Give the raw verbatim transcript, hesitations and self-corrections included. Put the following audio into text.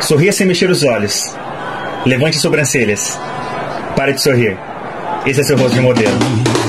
Sorria sem mexer os olhos. Levante as sobrancelhas. Pare de sorrir. Esse é seu rosto de modelo.